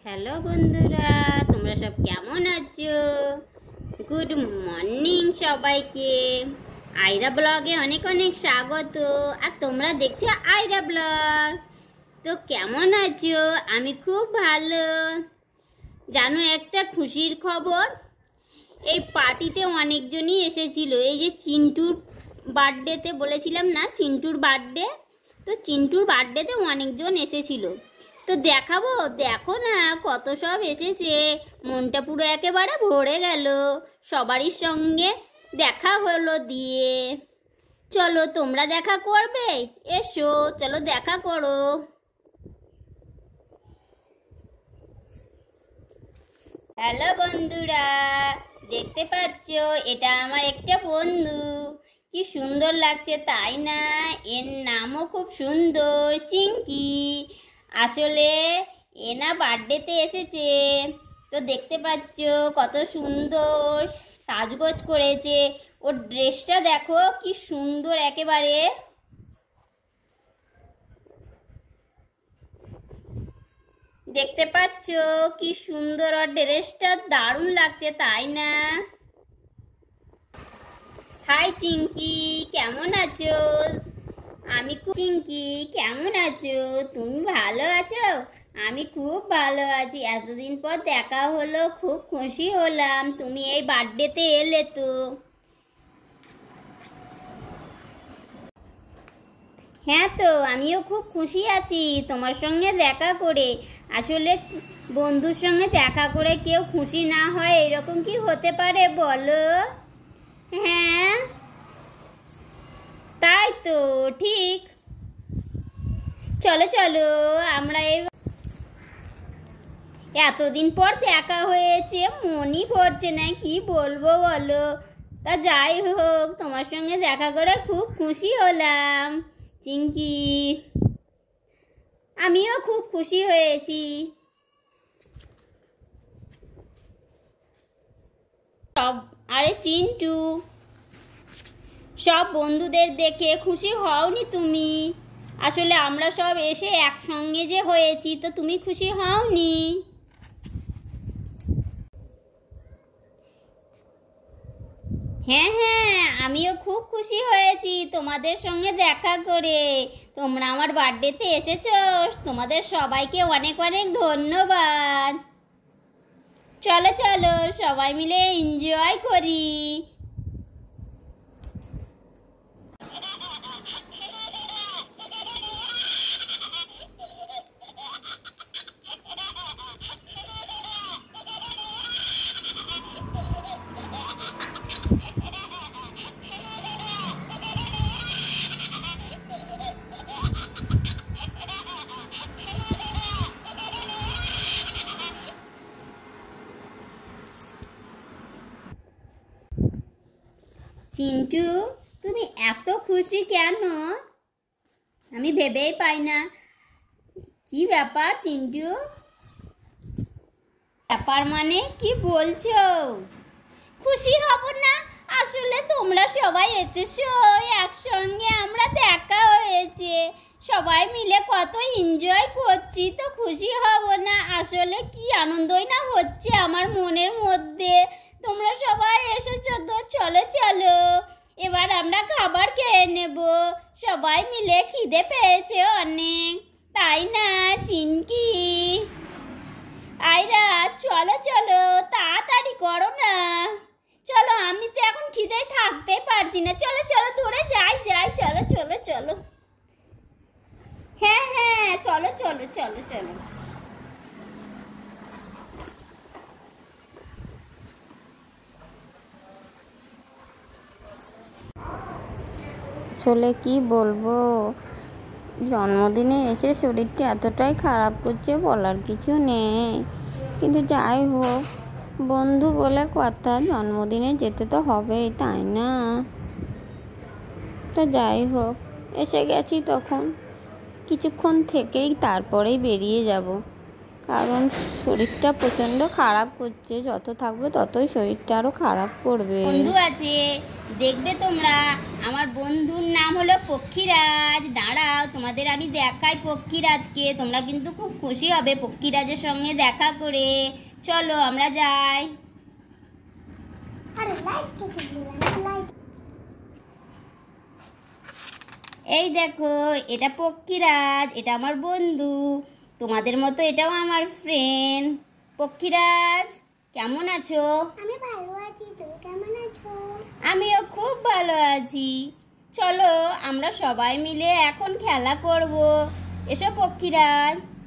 Hello বন্ধুরা, তোমরা সব কেমন আছো? গুড মর্নিং সবাইকে। আয়রা ব্লগে অনেক অনেক স্বাগত। আর তোমরা দেখছো আয়রা ব্লগ। তো কেমন আছো? আমি খুব ভালো। জানো একটা খুশির খবর, এই পার্টিতে অনেকজনই এসেছিল। এই যে চিন্টুর বার্থডেতে বলেছিলাম না, চিন্টুর বার্থডে, তো চিন্টুর বার্থডেতে অনেকজন এসেছিল। তো দেখাবো, দেখো না কত সব এসেছে। মনটা পুরো একেবারে ভরে গেল। সবারই সঙ্গে দেখা হলো দিয়ে। চলো তোমরা দেখা করবে, এসো চলো দেখা করো। হ্যালো বন্ধুরা, দেখতে পাচ্ছ এটা আমার একটা বন্ধু। কি সুন্দর লাগছে তাই না? এর নামও খুব সুন্দর, চিঙ্কি। আসলে এ না বার্থডেতে এসেছে। তো দেখতে পাচ্ছ কত সুন্দর সাজগোজ করেছে। ওর ড্রেসটা দেখো কি সুন্দর একেবারে। দেখতে পাচ্ছ কি সুন্দর ওর ড্রেসটা, দারুণ লাগছে তাই না? হাই চিঙ্কি, কেমন আছো? আমি চিঙ্কি, কেমন আছো? তুমি ভালো আছো? আমি খুব ভালো আছি। এতদিন পর দেখা হলো, খুব খুশি হলাম তুমি এই বার্থডেতে এলে। তো হ্যাঁ, তো আমিও খুব খুশি আছি তোমার সঙ্গে দেখা করে। আসলে বন্ধুর সঙ্গে দেখা করে কেউ খুশি না হয় এরকম কি হতে পারে বলো? হ্যাঁ তাই তো, ঠিক। চলো চলো আমরা এতদিন পর দেখা হয়েছে, মনই পড়ছে না কি বলবো বলো। তা যাই হোক, তোমার সঙ্গে দেখা করে খুব খুশি হলাম চিঙ্কি। আমিও খুব খুশি হয়েছি। আরে চিন্টু, সব বন্ধুদের দেখে খুশি হওনি তুমি? আসলে আমরা সব এসে একসঙ্গে যে হয়েছি, তো তুমি খুশি হওনি? হ্যাঁ হ্যাঁ, আমিও খুব খুশি হয়েছি তোমাদের সঙ্গে দেখা করে। তোমরা আমার বার্থডেতে এসেছো, তোমাদের সবাইকে অনেক অনেক ধন্যবাদ। চলো চলো সবাই মিলে এনজয় করি। চিন্টু, তুমি এত খুশি কেন? আমি ভেবেই পাই না। কি ব্যাপার চিন্টু? ব্যাপার মানে কি বলছো? খুশি হব না? আসলে তোমরা সবাই এসেছো, একসঙ্গে আমরা দেখা হয়েছে, সবাই মিলে কত এনজয় করছি, তো খুশি হব না? আসলে কি আনন্দই না হচ্ছে আমার মনের মধ্যে। তোমরা সবাই এসেছো, তো চলো চলো এবার আমরা খাবার খেয়ে নেব। সবাই মিলে খিদে পেয়েছে অনেক, তাই না চিনকি? আয়রা চলো চলো, তাড়াতাড়ি করো না। চলো, আমি তো এখন খিদে থাকতে পারছি না। চলো চলো দূরে যাই যাই, চলো চলো চলো। হ্যাঁ হ্যাঁ চলো চলো চলো চলো। আসলে কি বলবো, জন্মদিনে এসে শরীরটা এতটাই খারাপ করছে বলার কিছু নেই। কিন্তু যাই হোক, বন্ধু বলে কথা, জন্মদিনে যেতে তো হবেই তাই না? তো যাই হোক, এসে গেছি তখন কিছুক্ষণ থেকেই তারপরেই বেরিয়ে যাব। কারণ শরীরটা প্রচণ্ড খারাপ করছে, যত থাকবে ততই শরীরটা আরও খারাপ করবে। বন্ধু আছে দেখবে তোমরা, আমার বন্ধুর নাম হলো পক্ষীরাজ। দাঁড়াও তোমাদের আমি দেখাই পক্ষীরাজকে, তোমরা কিন্তু খুব খুশি হবে পক্ষীরাজের সঙ্গে দেখা করে। চলো আমরা যাই। এই দেখো এটা পক্ষীরাজ, এটা আমার বন্ধু, তোমাদের মতো এটাও আমার ফ্রেন্ড। পক্ষীরাজ কেমন আছো? আমি ভালো আছি, তুমি কেমন আছো? আমিও খুব ভালো আছি। চলো আমরা সবাই মিলে এখন খেলা করব। এসো পক্ষীরাজ।